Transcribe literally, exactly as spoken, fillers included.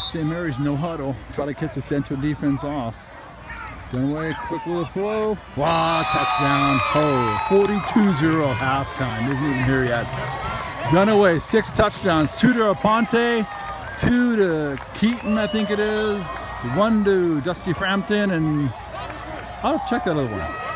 Saint Mary's no huddle. Try to catch the Central defense off. Dunaway, quick little throw. Wow, touchdown. Oh, forty-two zero halftime. Isn't even here yet. Dunaway, six touchdowns. Two to Aponte, two to Keaton, I think it is. One to Dusty Frampton, and I'll check that other one.